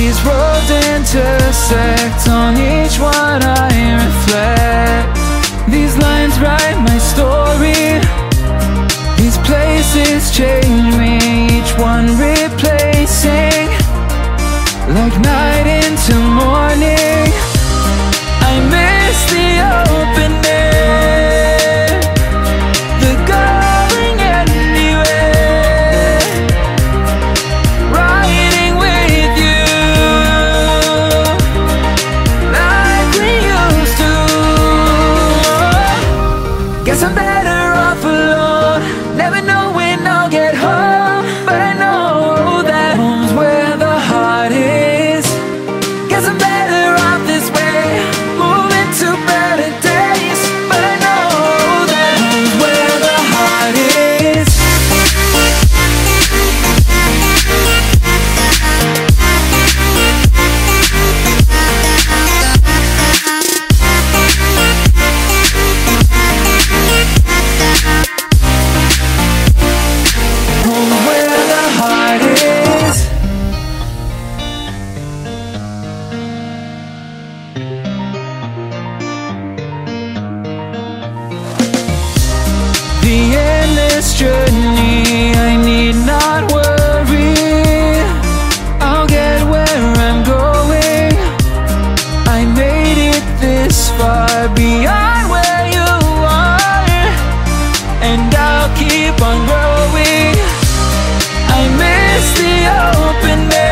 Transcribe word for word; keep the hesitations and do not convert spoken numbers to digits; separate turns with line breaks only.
These roads intersect, on each one I reflect. These lines write my story. These places change me, each one replacing. Like night into morning, I miss the open air, the going anywhere, riding with you like we used to. Guess I'm better off alone, never know when I'll get home, but I know that home's where the heart is. Guess I'm better off this way, moving to better days, but I know that home's where the heart is. Home's where the heart is. The endless journey, I need not worry, I'll get where I'm going. I made it this far, beyond where you are, and I'll keep on growing. I miss the open air,